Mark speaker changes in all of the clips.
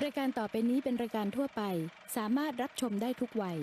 Speaker 1: รายการต่อไปนี้เป็นรายการทั่วไปสามารถรับชมได้ทุกวัย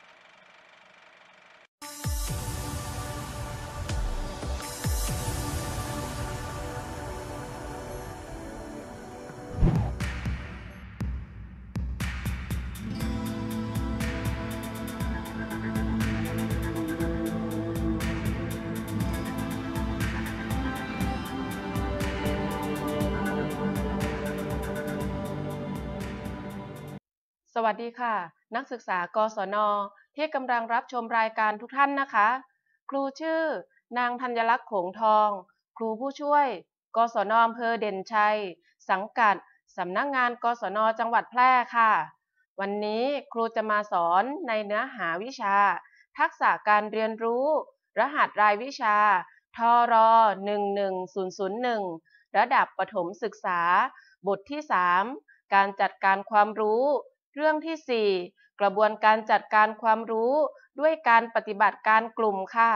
Speaker 2: สวัสดีค่ะนักศึกษากศนที่กำลังรับชมรายการทุกท่านนะคะครูชื่อนางธัญลักษณ์โขงทองครูผู้ช่วยกศนอำเภอเด่นชัยสังกัดสำนักงานกศนจังหวัดแพร่ค่ะวันนี้ครูจะมาสอนในเนื้อหาวิชาทักษะการเรียนรู้รหัสรายวิชาทร11001ระดับประถมศึกษาบทที่3การจัดการความรู้เรื่องที่ 4 กระบวนการจัดการความรู้ด้วยการปฏิบัติการกลุ่มค่ะ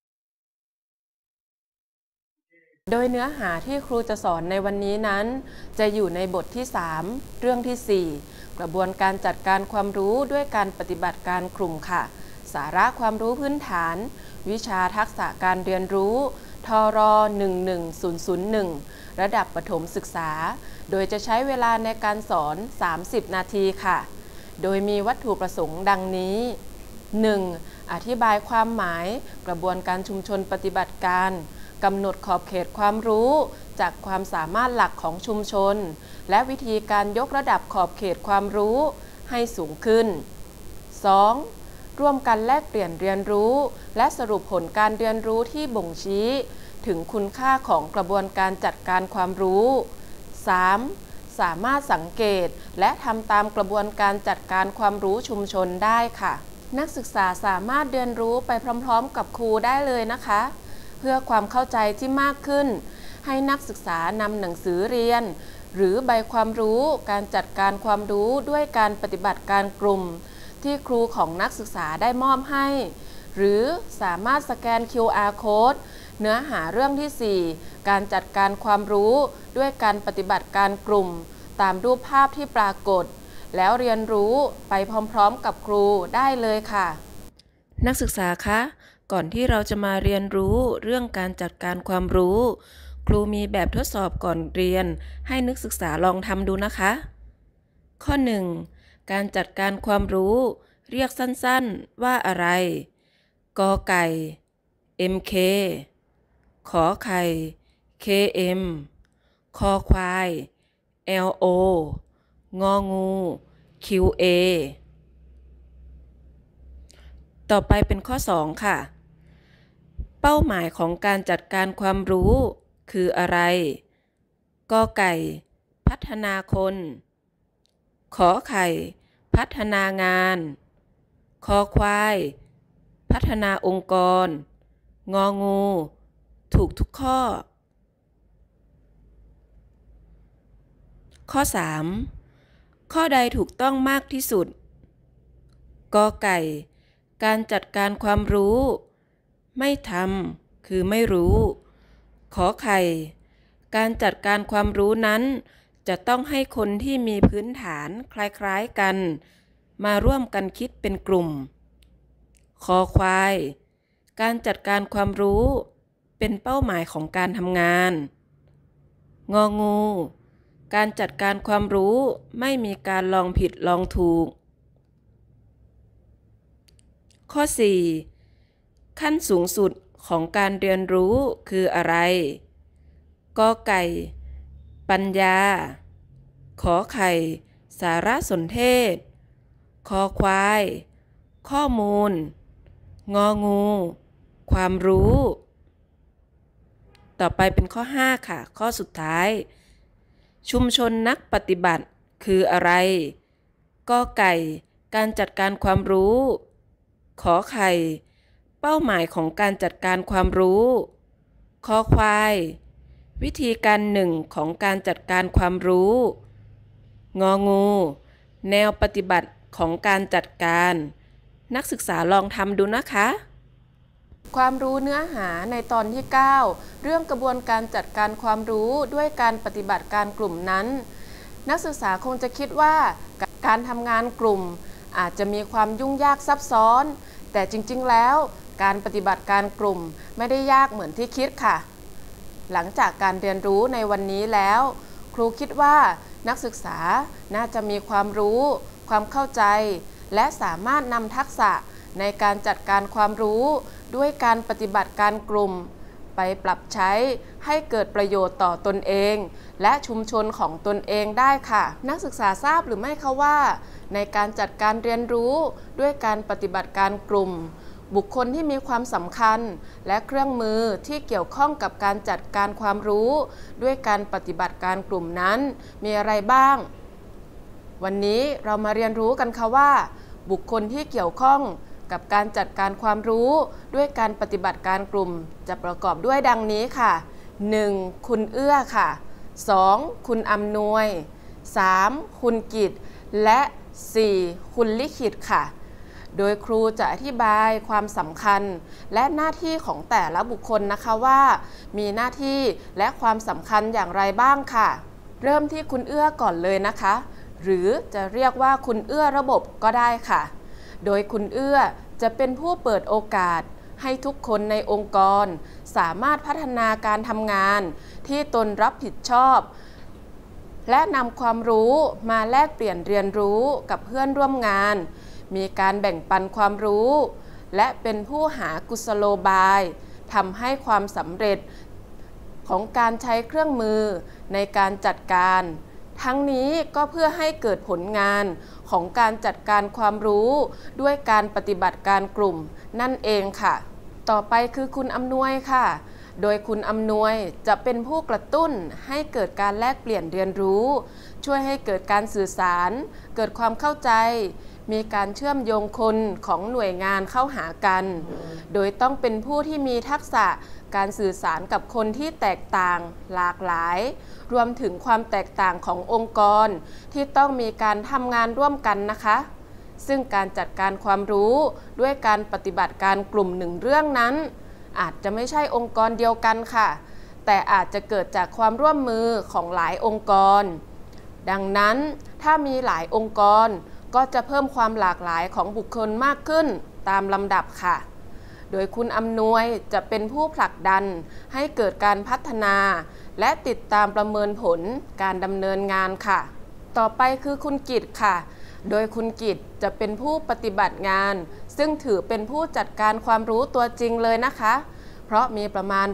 Speaker 2: โดยเนื้อหาที่ครูจะสอนในวันนี้นั้นจะอยู่ในบทที่ 3 เรื่องที่ 4 กระบวนการจัดการความรู้ด้วยการปฏิบัติการกลุ่มค่ะสาระความรู้พื้นฐานวิชาทักษะการเรียนรู้ทร11001ระดับประถมศึกษาโดยจะใช้เวลาในการสอน30นาทีค่ะโดยมีวัตถุประสงค์ดังนี้ 1. อธิบายความหมายกระบวนการชุมชนปฏิบัติการกำหนดขอบเขตความรู้จากความสามารถหลักของชุมชนและวิธีการยกระดับขอบเขตความรู้ให้สูงขึ้น 2. ร่วมกันแลกเปลี่ยนเรียนรู้และสรุปผลการเรียนรู้ที่บ่งชี้ถึงคุณค่าของกระบวนการจัดการความรู้ 3. สามารถสังเกตและทำตามกระบวนการจัดการความรู้ชุมชนได้ค่ะนักศึกษาสามารถเรียนรู้ไปพร้อมๆกับครูได้เลยนะคะเพื่อความเข้าใจที่มากขึ้นให้นักศึกษานำหนังสือเรียนหรือใบความรู้การจัดการความรู้ด้วยการปฏิบัติการกลุ่มที่ครูของนักศึกษาได้มอบให้หรือสามารถสแกน QR Code เนื้อหาเรื่องที่ 4 การจัดการความรู้ด้วยการปฏิบัติการกลุ่มตามรูปภาพที่ปรากฏแล้วเรียนรู้ไปพร้อมๆกับครูได้เลยค่ะนักศึกษาคะก่อนที่เราจะมาเรียนรู้เรื่องการจัดการความรู้ครูมีแบบทดสอบก่อนเรียนให้นักศึกษาลองทำดูนะคะข้อ 1. การจัดการความรู้เรียกสั้นๆว่าอะไรกอไก่ MK ขอไข่ KM คอควาย LO งองู QA ต่อไปเป็นข้อ 2 ค่ะเป้าหมายของการจัดการความรู้คืออะไรกอไก่พัฒนาคนขอไข่พัฒนางานคอควายพัฒนาองค์กรงองูถูกทุกข้อข้อ 3 ข้อใดถูกต้องมากที่สุดกอไก่การจัดการความรู้ไม่ทำคือไม่รู้ขอไข่การจัดการความรู้นั้นจะต้องให้คนที่มีพื้นฐานคล้ายๆกันมาร่วมกันคิดเป็นกลุ่มคอควายการจัดการความรู้เป็นเป้าหมายของการทำงานงองูการจัดการความรู้ไม่มีการลองผิดลองถูกข้อ 4 ขั้นสูงสุดของการเรียนรู้คืออะไรกอไก่ปัญญาขอไข่สารสนเทศคอควายข้อมูลงองูความรู้ต่อไปเป็นข้อ 5 ค่ะข้อสุดท้ายชุมชนนักปฏิบัติคืออะไรกอไก่การจัดการความรู้ขอไข่เป้าหมายของการจัดการความรู้คอควายวิธีการหนึ่งของการจัดการความรู้งองูแนวปฏิบัติของการจัดการนักศึกษาลองทำดูนะคะความรู้เนื้อหาในตอนที่ 9 เรื่องกระบวนการจัดการความรู้ด้วยการปฏิบัติการกลุ่มนั้นนักศึกษาคงจะคิดว่าการทำงานกลุ่มอาจจะมีความยุ่งยากซับซ้อนแต่จริงๆแล้วการปฏิบัติการกลุ่มไม่ได้ยากเหมือนที่คิดค่ะหลังจากการเรียนรู้ในวันนี้แล้วครูคิดว่านักศึกษาน่าจะมีความรู้ความเข้าใจและสามารถนำทักษะในการจัดการความรู้ด้วยการปฏิบัติการกลุ่มไปปรับใช้ให้เกิดประโยชน์ต่อตนเองและชุมชนของตนเองได้ค่ะนักศึกษาทราบหรือไม่คะว่าในการจัดการเรียนรู้ด้วยการปฏิบัติการกลุ่มบุคคลที่มีความสำคัญและเครื่องมือที่เกี่ยวข้องกับการจัดการความรู้ด้วยการปฏิบัติการกลุ่มนั้นมีอะไรบ้างวันนี้เรามาเรียนรู้กันค่ะว่าบุคคลที่เกี่ยวข้องกับการจัดการความรู้ด้วยการปฏิบัติการกลุ่มจะประกอบด้วยดังนี้ค่ะ 1. คุณเอื้อค่ะ 2. คุณอำนวย 3. คุณกิตและ 4. คุณลิขิตค่ะโดยครูจะอธิบายความสำคัญและหน้าที่ของแต่ละบุคคลนะคะว่ามีหน้าที่และความสำคัญอย่างไรบ้างค่ะเริ่มที่คุณเอื้อก่อนเลยนะคะหรือจะเรียกว่าคุณเอื้อระบบก็ได้ค่ะโดยคุณเอื้อจะเป็นผู้เปิดโอกาสให้ทุกคนในองค์กรสามารถพัฒนาการทำงานที่ตนรับผิดชอบและนำความรู้มาแลกเปลี่ยนเรียนรู้กับเพื่อนร่วมงานมีการแบ่งปันความรู้และเป็นผู้หากุศโลบายทำให้ความสำเร็จของการใช้เครื่องมือในการจัดการทั้งนี้ก็เพื่อให้เกิดผลงานของการจัดการความรู้ด้วยการปฏิบัติการกลุ่มนั่นเองค่ะต่อไปคือคุณอำนวยค่ะโดยคุณอำนวยจะเป็นผู้กระตุ้นให้เกิดการแลกเปลี่ยนเรียนรู้ช่วยให้เกิดการสื่อสารเกิดความเข้าใจมีการเชื่อมโยงคนของหน่วยงานเข้าหากันโดยต้องเป็นผู้ที่มีทักษะการสื่อสารกับคนที่แตกต่างหลากหลายรวมถึงความแตกต่างขององค์กรที่ต้องมีการทำงานร่วมกันนะคะซึ่งการจัดการความรู้ด้วยการปฏิบัติการกลุ่มหนึ่งเรื่องนั้นอาจจะไม่ใช่องค์กรเดียวกันค่ะแต่อาจจะเกิดจากความร่วมมือของหลายองค์กรดังนั้นถ้ามีหลายองค์กรก็จะเพิ่มความหลากหลายของบุคคลมากขึ้นตามลำดับค่ะโดยคุณอำนวยจะเป็นผู้ผลักดันให้เกิดการพัฒนาและติดตามประเมินผลการดำเนินงานค่ะต่อไปคือคุณกิตค่ะโดยคุณกิตจะเป็นผู้ปฏิบัติงานซึ่งถือเป็นผู้จัดการความรู้ตัวจริงเลยนะคะเพราะมีประมาณ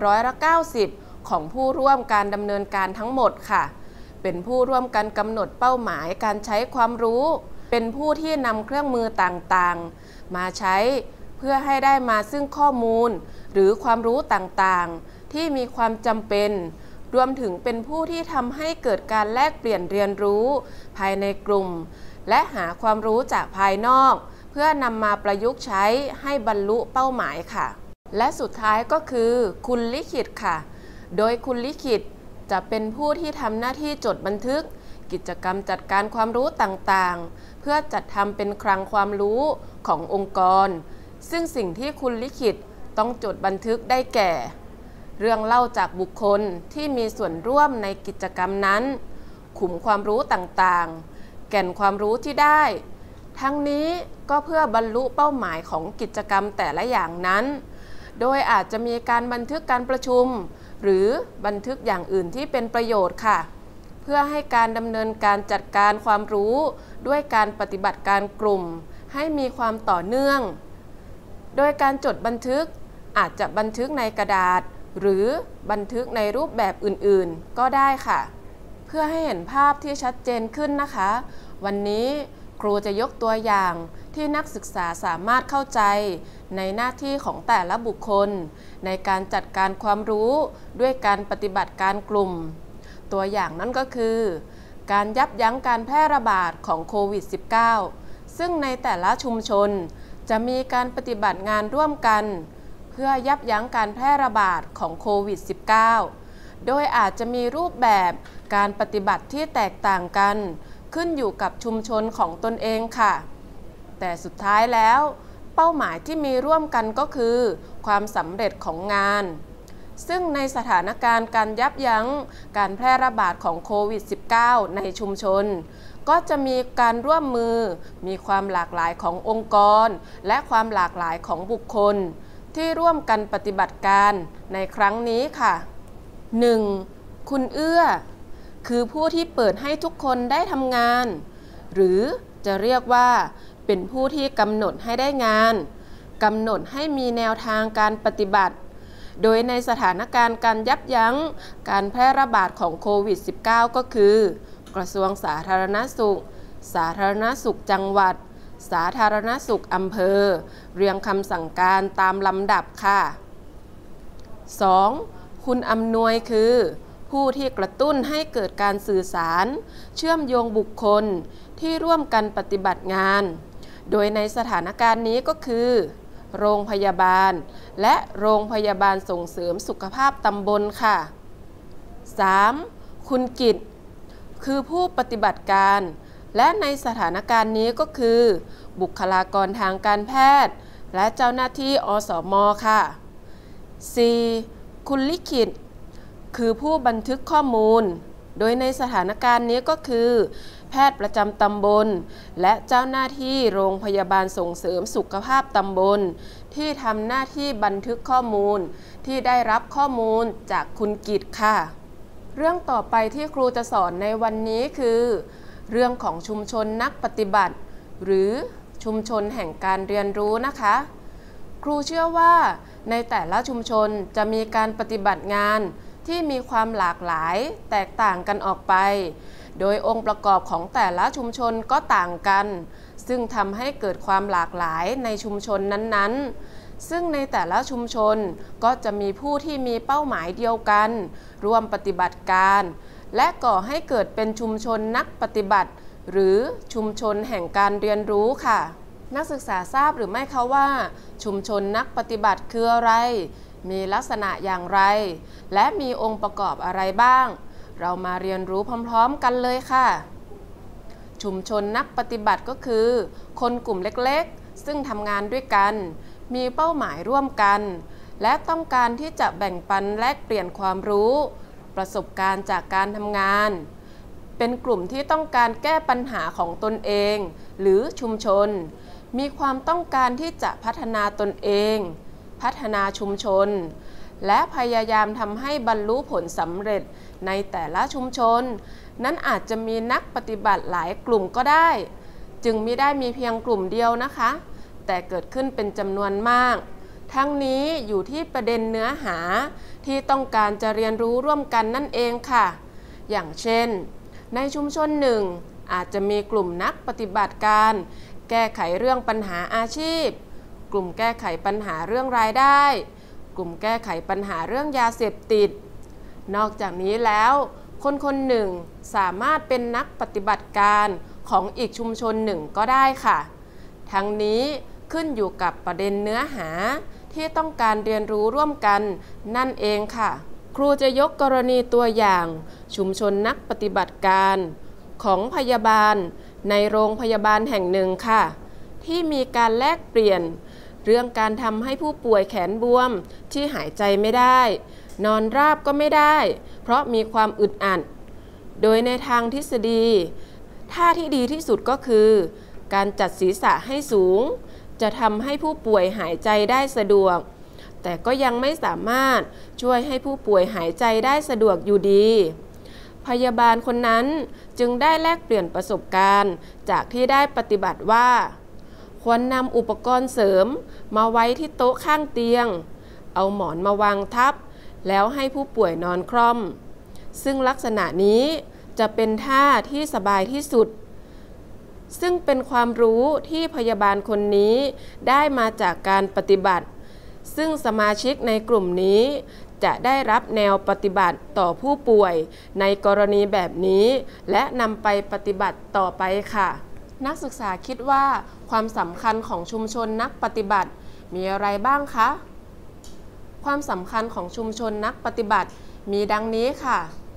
Speaker 2: 90%ของผู้ร่วมการดำเนินการทั้งหมดค่ะเป็นผู้ร่วมกันกำหนดเป้าหมายการใช้ความรู้เป็นผู้ที่นำเครื่องมือต่างๆมาใช้เพื่อให้ได้มาซึ่งข้อมูลหรือความรู้ต่างๆที่มีความจำเป็นรวมถึงเป็นผู้ที่ทำให้เกิดการแลกเปลี่ยนเรียนรู้ภายในกลุ่มและหาความรู้จากภายนอกเพื่อนำมาประยุกต์ใช้ให้บรรลุเป้าหมายค่ะและสุดท้ายก็คือคุณลิขิตค่ะโดยคุณลิขิตจะเป็นผู้ที่ทำหน้าที่จดบันทึกกิจกรรมจัดการความรู้ต่างๆเพื่อจัดทำเป็นคลังความรู้ขององค์กรซึ่งสิ่งที่คุณลิขิตต้องจดบันทึกได้แก่เรื่องเล่าจากบุคคลที่มีส่วนร่วมในกิจกรรมนั้นขุมความรู้ต่างๆแก่นความรู้ที่ได้ทั้งนี้ก็เพื่อบรรลุเป้าหมายของกิจกรรมแต่ละอย่างนั้นโดยอาจจะมีการบันทึกการประชุมหรือบันทึกอย่างอื่นที่เป็นประโยชน์ค่ะเพื่อให้การดำเนินการจัดการความรู้ด้วยการปฏิบัติการกลุ่มให้มีความต่อเนื่องโดยการจดบันทึกอาจจะบันทึกในกระดาษหรือบันทึกในรูปแบบอื่นๆก็ได้ค่ะเพื่อให้เห็นภาพที่ชัดเจนขึ้นนะคะวันนี้ครูจะยกตัวอย่างที่นักศึกษาสามารถเข้าใจในหน้าที่ของแต่ละบุคคลในการจัดการความรู้ด้วยการปฏิบัติการกลุ่มตัวอย่างนั้นก็คือการยับยั้งการแพร่ระบาดของโควิด -19 ซึ่งในแต่ละชุมชนจะมีการปฏิบัติงานร่วมกันเพื่อยับยั้งการแพร่ระบาดของโควิด -19 โดยอาจจะมีรูปแบบการปฏิบัติที่แตกต่างกันขึ้นอยู่กับชุมชนของตนเองค่ะแต่สุดท้ายแล้วเป้าหมายที่มีร่วมกันก็คือความสำเร็จของงานซึ่งในสถานการณ์การยับยั้งการแพร่ระบาดของโควิด -19 ในชุมชนก็จะมีการร่วมมือมีความหลากหลายขององค์กรและความหลากหลายของบุคคลที่ร่วมกันปฏิบัติการในครั้งนี้ค่ะ 1. คุณเอื้อคือผู้ที่เปิดให้ทุกคนได้ทำงานหรือจะเรียกว่าเป็นผู้ที่กำหนดให้ได้งานกำหนดให้มีแนวทางการปฏิบัติโดยในสถานการณ์การยับยั้งการแพร่ระบาดของโควิด -19 ก็คือกระทรวงสาธารณสุขสาธารณสุขจังหวัดสาธารณสุขอำเภอเรียงคำสั่งการตามลำดับค่ะ 2. คุณอำนวยคือผู้ที่กระตุ้นให้เกิดการสื่อสารเชื่อมโยงบุคคลที่ร่วมกันปฏิบัติงานโดยในสถานการณ์นี้ก็คือโรงพยาบาลและโรงพยาบาลส่งเสริมสุขภาพตำบลค่ะ 3. คุณกิตคือผู้ปฏิบัติการและในสถานการณ์นี้ก็คือบุคลากรทางการแพทย์และเจ้าหน้าที่อสม.ค่ะ 4. คุณลิขิตคือผู้บันทึกข้อมูลโดยในสถานการณ์นี้ก็คือแพทย์ประจำตำบลและเจ้าหน้าที่โรงพยาบาลส่งเสริมสุขภาพตำบลที่ทำหน้าที่บันทึกข้อมูลที่ได้รับข้อมูลจากคุณกิตค่ะเรื่องต่อไปที่ครูจะสอนในวันนี้คือเรื่องของชุมชนนักปฏิบัติหรือชุมชนแห่งการเรียนรู้นะคะครูเชื่อว่าในแต่ละชุมชนจะมีการปฏิบัติงานที่มีความหลากหลายแตกต่างกันออกไปโดยองค์ประกอบของแต่ละชุมชนก็ต่างกันซึ่งทำให้เกิดความหลากหลายในชุมชนนั้นๆซึ่งในแต่ละชุมชนก็จะมีผู้ที่มีเป้าหมายเดียวกันร่วมปฏิบัติการและก่อให้เกิดเป็นชุมชนนักปฏิบัติหรือชุมชนแห่งการเรียนรู้ค่ะนักศึกษาทราบหรือไม่คะว่าชุมชนนักปฏิบัติคืออะไรมีลักษณะอย่างไรและมีองค์ประกอบอะไรบ้างเรามาเรียนรู้พร้อมๆกันเลยค่ะชุมชนนักปฏิบัติก็คือคนกลุ่มเล็กๆซึ่งทำงานด้วยกันมีเป้าหมายร่วมกันและต้องการที่จะแบ่งปันแลกเปลี่ยนความรู้ประสบการณ์จากการทำงานเป็นกลุ่มที่ต้องการแก้ปัญหาของตนเองหรือชุมชนมีความต้องการที่จะพัฒนาตนเองพัฒนาชุมชนและพยายามทำให้บรรลุผลสำเร็จในแต่ละชุมชนนั้นอาจจะมีนักปฏิบัติหลายกลุ่มก็ได้จึงไม่ได้มีเพียงกลุ่มเดียวนะคะแต่เกิดขึ้นเป็นจำนวนมากทั้งนี้อยู่ที่ประเด็นเนื้อหาที่ต้องการจะเรียนรู้ร่วมกันนั่นเองค่ะอย่างเช่นในชุมชนหนึ่งอาจจะมีกลุ่มนักปฏิบัติการแก้ไขเรื่องปัญหาอาชีพกลุ่มแก้ไขปัญหาเรื่องรายได้กลุ่มแก้ไขปัญหาเรื่องยาเสพติดนอกจากนี้แล้วคนคนหนึ่งสามารถเป็นนักปฏิบัติการของอีกชุมชนหนึ่งก็ได้ค่ะทั้งนี้ขึ้นอยู่กับประเด็นเนื้อหาที่ต้องการเรียนรู้ร่วมกันนั่นเองค่ะครูจะยกกรณีตัวอย่างชุมชนนักปฏิบัติการของพยาบาลในโรงพยาบาลแห่งหนึ่งค่ะที่มีการแลกเปลี่ยนเรื่องการทำให้ผู้ป่วยแขนบวมที่หายใจไม่ได้นอนราบก็ไม่ได้เพราะมีความอึดอัดโดยในทางทฤษฎีท่าที่ดีที่สุดก็คือการจัดศีรษะให้สูงจะทำให้ผู้ป่วยหายใจได้สะดวกแต่ก็ยังไม่สามารถช่วยให้ผู้ป่วยหายใจได้สะดวกอยู่ดีพยาบาลคนนั้นจึงได้แลกเปลี่ยนประสบการณ์จากที่ได้ปฏิบัติว่าควรนำอุปกรณ์เสริมมาไว้ที่โต๊ะข้างเตียงเอาหมอนมาวางทับแล้วให้ผู้ป่วยนอนคล่อมซึ่งลักษณะนี้จะเป็นท่าที่สบายที่สุดซึ่งเป็นความรู้ที่พยาบาลคนนี้ได้มาจากการปฏิบัติซึ่งสมาชิกในกลุ่มนี้จะได้รับแนวปฏิบัติต่อผู้ป่วยในกรณีแบบนี้และนำไปปฏิบัติต่อไปค่ะนักศึกษาคิดว่าความสำคัญของชุมชนนักปฏิบัติมีอะไรบ้างคะความสำคัญของชุมชนนักปฏิบัติมีดังนี้ค่ะ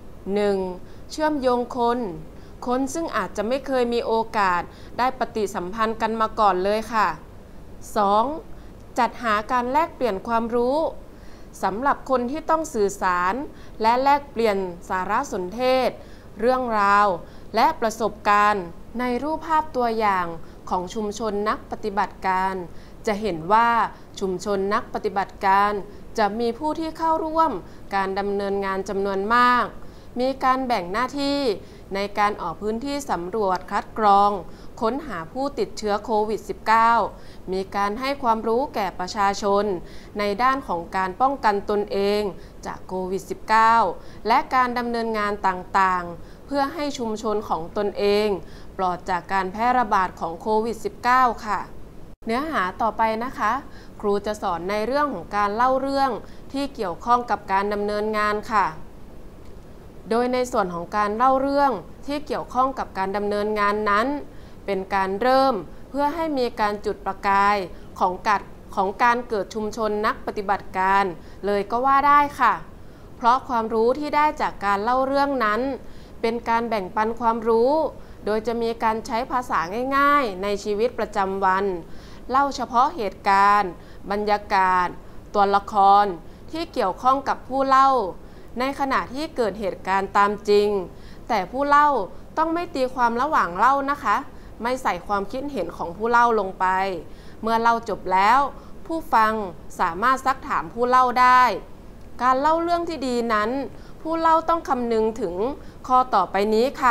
Speaker 2: 1. เชื่อมโยงคนซึ่งอาจจะไม่เคยมีโอกาสได้ปฏิสัมพันธ์กันมาก่อนเลยค่ะ 2. จัดหาการแลกเปลี่ยนความรู้สำหรับคนที่ต้องสื่อสารและแลกเปลี่ยนสารสนเทศเรื่องราวและประสบการณ์ในรูปภาพตัวอย่างของชุมชนนักปฏิบัติการจะเห็นว่าชุมชนนักปฏิบัติการจะมีผู้ที่เข้าร่วมการดำเนินงานจำนวนมากมีการแบ่งหน้าที่ในการออกพื้นที่สำรวจคัดกรองค้นหาผู้ติดเชื้อโควิด -19 มีการให้ความรู้แก่ประชาชนในด้านของการป้องกันตนเองจากโควิด -19 และการดำเนินงานต่างๆเพื่อให้ชุมชนของตนเองปลอดจากการแพร่ระบาดของโควิด -19 ค่ะเนื้อหาต่อไปนะคะครูจะสอนในเรื่องของการเล่าเรื่องที่เกี่ยวข้องกับการดำเนินงานค่ะโดยในส่วนของการเล่าเรื่องที่เกี่ยวข้องกับการดำเนินงานนั้นเป็นการเริ่มเพื่อให้มีการจุดประกายของการเกิดชุมชนนักปฏิบัติการเลยก็ว่าได้ค่ะเพราะความรู้ที่ได้จากการเล่าเรื่องนั้นเป็นการแบ่งปันความรู้โดยจะมีการใช้ภาษาง่ายๆในชีวิตประจำวันเล่าเฉพาะเหตุการณ์บรรยากาศตัวละครที่เกี่ยวข้องกับผู้เล่าในขณะที่เกิดเหตุการณ์ตามจริงแต่ผู้เล่าต้องไม่ตีความระหว่างเล่านะคะไม่ใส่ความคิดเห็นของผู้เล่าลงไปเมื่อเล่าจบแล้วผู้ฟังสามารถซักถามผู้เล่าได้การเล่าเรื่องที่ดีนั้นผู้เล่าต้องคำนึงถึงข้อต่อไปนี้ค่ะ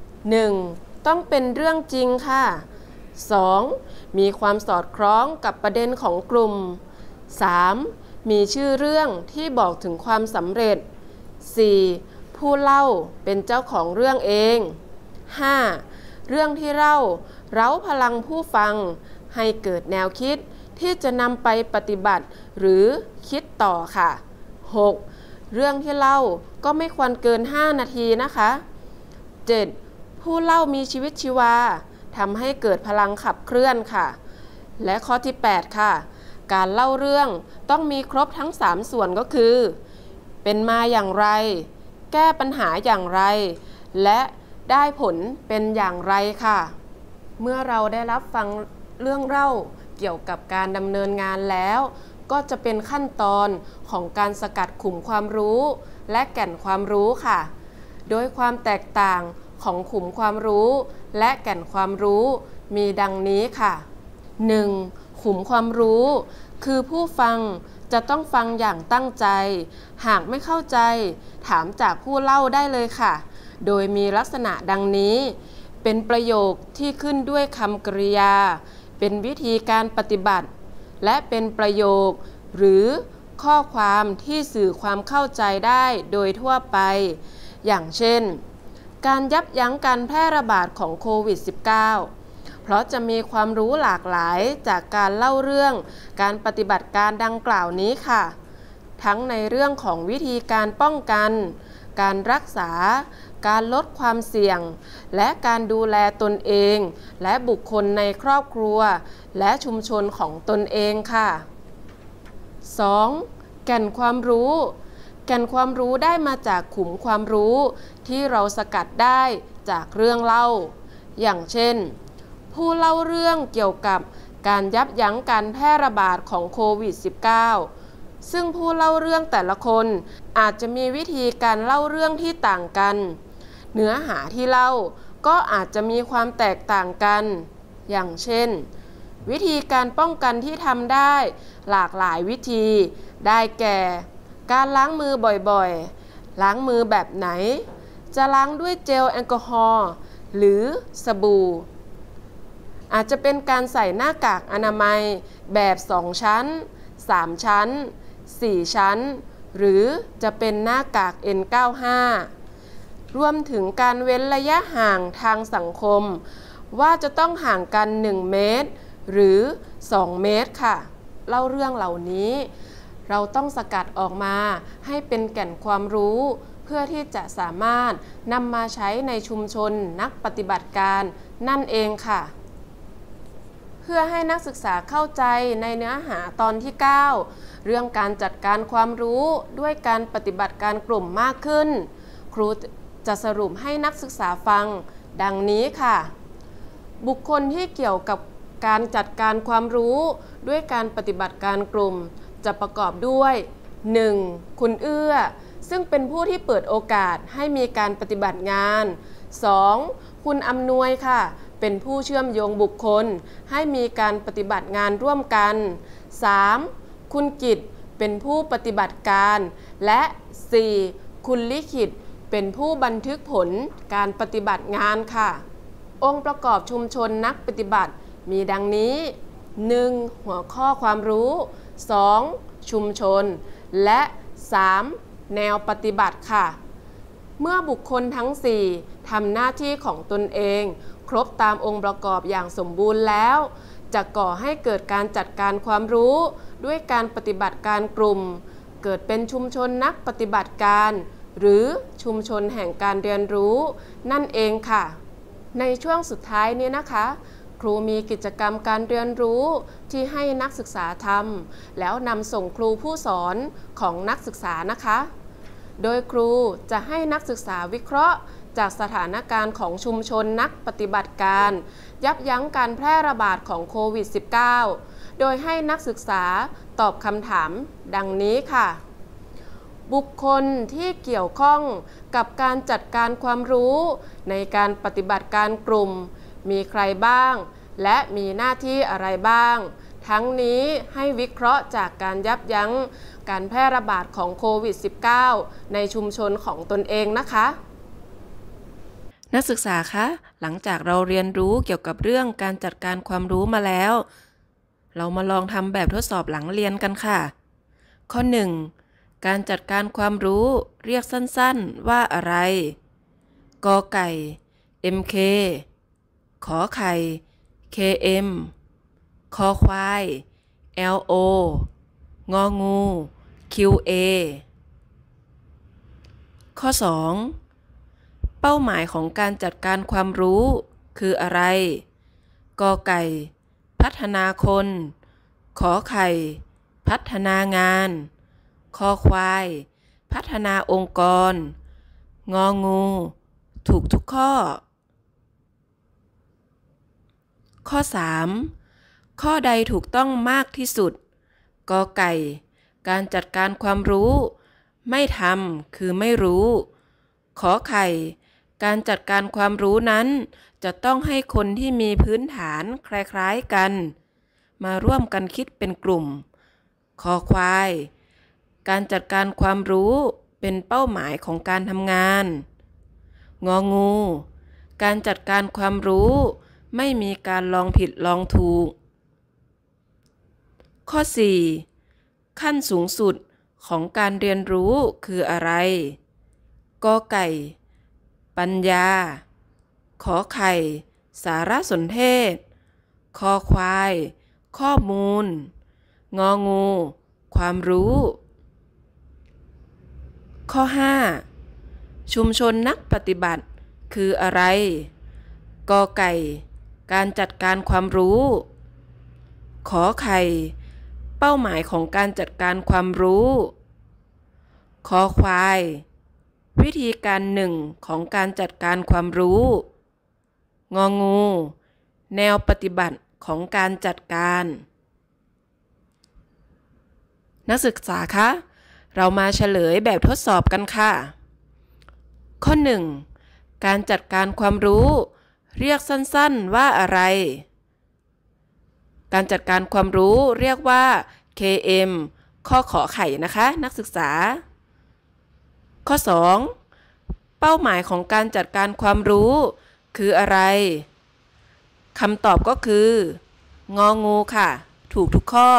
Speaker 2: 1. ต้องเป็นเรื่องจริงค่ะ 2. มีความสอดคล้องกับประเด็นของกลุ่ม 3. มีชื่อเรื่องที่บอกถึงความสำเร็จ 4. ผู้เล่าเป็นเจ้าของเรื่องเอง 5. เรื่องที่เล่าเร้าพลังผู้ฟังให้เกิดแนวคิดที่จะนำไปปฏิบัติหรือคิดต่อค่ะ 6. เรื่องที่เล่าก็ไม่ควรเกิน5นาทีนะคะ 7. ผู้เล่ามีชีวิตชีวาทำให้เกิดพลังขับเคลื่อนค่ะและข้อที่ 8 ค่ะการเล่าเรื่องต้องมีครบทั้ง3ส่วนก็คือเป็นมาอย่างไรแก้ปัญหาอย่างไรและได้ผลเป็นอย่างไรค่ะเมื่อเราได้รับฟังเรื่องเล่าเกี่ยวกับการดำเนินงานแล้วก็จะเป็นขั้นตอนของการสกัดขุมความรู้และแก่นความรู้ค่ะโดยความแตกต่างของขุมความรู้และแก่นความรู้มีดังนี้ค่ะ 1. ขุมความรู้คือผู้ฟังจะต้องฟังอย่างตั้งใจหากไม่เข้าใจถามจากผู้เล่าได้เลยค่ะโดยมีลักษณะดังนี้เป็นประโยคที่ขึ้นด้วยคำกริยาเป็นวิธีการปฏิบัติและเป็นประโยคหรือข้อความที่สื่อความเข้าใจได้โดยทั่วไปอย่างเช่นการยับยั้งการแพร่ระบาดของโควิด -19 เพราะจะมีความรู้หลากหลายจากการเล่าเรื่องการปฏิบัติการดังกล่าวนี้ค่ะทั้งในเรื่องของวิธีการป้องกันการรักษาการลดความเสี่ยงและการดูแลตนเองและบุคคลในครอบครัวและชุมชนของตนเองค่ะ 2. แก่นความรู้แก่นความรู้ได้มาจากขุมความรู้ที่เราสกัดได้จากเรื่องเล่าอย่างเช่นผู้เล่าเรื่องเกี่ยวกับการยับยั้งการแพร่ระบาดของโควิด -19 ซึ่งผู้เล่าเรื่องแต่ละคนอาจจะมีวิธีการเล่าเรื่องที่ต่างกันเนื้อหาที่เล่าก็อาจจะมีความแตกต่างกันอย่างเช่นวิธีการป้องกันที่ทำได้หลากหลายวิธีได้แก่การล้างมือบ่อยๆล้างมือแบบไหนจะล้างด้วยเจลแอลกอฮอล์หรือสบู่อาจจะเป็นการใส่หน้ากากอนามัยแบบ2ชั้น3ชั้น4ชั้นหรือจะเป็นหน้ากาก N95 รวมถึงการเว้นระยะห่างทางสังคมว่าจะต้องห่างกัน1เมตรหรือ2เมตรค่ะเล่าเรื่องเหล่านี้เราต้องสกัดออกมาให้เป็นแก่นความรู้เพื่อที่จะสามารถนำมาใช้ในชุมชนนักปฏิบัติการนั่นเองค่ะเพื่อให้นักศึกษาเข้าใจในเนื้อหาตอนที่ 9 เรื่องการจัดการความรู้ด้วยการปฏิบัติการกลุ่มมากขึ้นครูจะสรุปให้นักศึกษาฟังดังนี้ค่ะบุคคลที่เกี่ยวกับการจัดการความรู้ด้วยการปฏิบัติการกลุ่มจะประกอบด้วย 1. คุณเอื้อซึ่งเป็นผู้ที่เปิดโอกาสให้มีการปฏิบัติงาน 2. คุณอำนวยค่ะเป็นผู้เชื่อมโยงบุคคลให้มีการปฏิบัติงานร่วมกัน 3. คุณกิตเป็นผู้ปฏิบัติการและ 4. คุณลิขิตเป็นผู้บันทึกผลการปฏิบัติงานค่ะองค์ประกอบชุมชนนักปฏิบัติมีดังนี้ 1. หัวข้อความรู้ 2. ชุมชนและ 3. แนวปฏิบัติค่ะเมื่อบุคคลทั้ง 4 ทำหน้าที่ของตนเองครบตามองค์ประกอบอย่างสมบูรณ์แล้วจะก่อให้เกิดการจัดการความรู้ด้วยการปฏิบัติการกลุ่มเกิดเป็นชุมชนนักปฏิบัติการหรือชุมชนแห่งการเรียนรู้นั่นเองค่ะในช่วงสุดท้ายนี้นะคะครูมีกิจกรรมการเรียนรู้ที่ให้นักศึกษาทำแล้วนำส่งครูผู้สอนของนักศึกษานะคะโดยครูจะให้นักศึกษาวิเคราะห์จากสถานการณ์ของชุมชนนักปฏิบัติการยับยั้งการแพร่ระบาดของโควิด -19 โดยให้นักศึกษาตอบคำถามดังนี้ค่ะบุคคลที่เกี่ยวข้องกับการจัดการความรู้ในการปฏิบัติการกลุ่มมีใครบ้างและมีหน้าที่อะไรบ้างทั้งนี้ให้วิเคราะห์จากการยับยั้งการแพร่ระบาดของโควิด -19 ในชุมชนของตนเองนะคะนักศึกษาคะหลังจากเราเรียนรู้เกี่ยวกับเรื่องการจัดการความรู้มาแล้วเรามาลองทำแบบทดสอบหลังเรียนกันค่ะข้อ 1. การจัดการความรู้เรียกสั้นๆว่าอะไรกอไก่ MK ขอไข่ KM คอควาย LO งองู QA ข้อ 2. เป้าหมายของการจัดการความรู้คืออะไรกอไก่พัฒนาคนขอไข่พัฒนางานคอควายพัฒนาองค์กรงองูถูกทุกข้อข้อ 3. ข้อใดถูกต้องมากที่สุดกอไก่การจัดการความรู้ไม่ทำคือไม่รู้ขอไข่การจัดการความรู้นั้นจะต้องให้คนที่มีพื้นฐานคล้ายๆกันมาร่วมกันคิดเป็นกลุ่มคอควายการจัดการความรู้เป็นเป้าหมายของการทำงานงองูการจัดการความรู้ไม่มีการลองผิดลองถูกข้อ 4. ขั้นสูงสุดของการเรียนรู้คืออะไรกอไก่ปัญญาขอไข่สารสนเทศคอควายข้อมูลงองูความรู้ข้อ 5. ชุมชนนักปฏิบัติคืออะไรกอไก่การจัดการความรู้ขอไข่เป้าหมายของการจัดการความรู้คอควายวิธีการหนึ่งของการจัดการความรู้งองูแนวปฏิบัติของการจัดการนักศึกษาคะเรามาเฉลยแบบทดสอบกันค่ะข้อ 1. การจัดการความรู้เรียกสั้นๆว่าอะไรการจัดการความรู้เรียกว่า KM ข้อขอไข่นะคะนักศึกษาข้อ 2. เป้าหมายของการจัดการความรู้คืออะไรคำตอบก็คืององูค่ะถูกทุกข้อ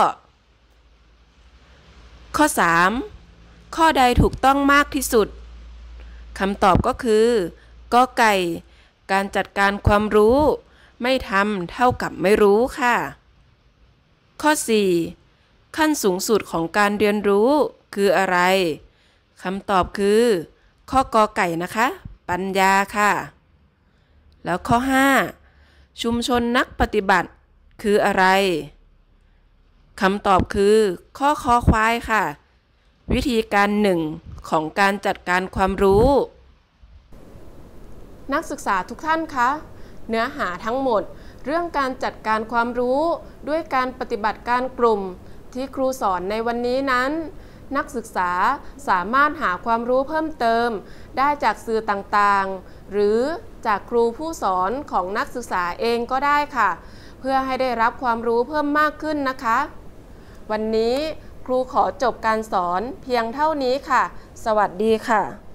Speaker 2: ข้อ 3. ข้อใดถูกต้องมากที่สุดคำตอบก็คือกอไก่การจัดการความรู้ไม่ทำเท่ากับไม่รู้ค่ะข้อ 4. ขั้นสูงสุดของการเรียนรู้คืออะไรคำตอบคือข้อกอไก่นะคะปัญญาค่ะแล้วข้อ 5. ชุมชนนักปฏิบัติคืออะไรคำตอบคือข้อคอควายค่ะวิธีการหนึ่งของการจัดการความรู้นักศึกษาทุกท่านคะเนื้อหาทั้งหมดเรื่องการจัดการความรู้ด้วยการปฏิบัติการกลุ่มที่ครูสอนในวันนี้นั้นนักศึกษาสามารถหาความรู้เพิ่มเติมได้จากสื่อต่างๆหรือจากครูผู้สอนของนักศึกษาเองก็ได้ค่ะเพื่อให้ได้รับความรู้เพิ่มมากขึ้นนะคะวันนี้ครูขอจบการสอนเพียงเท่านี้ค่ะสวัสดีค่ะ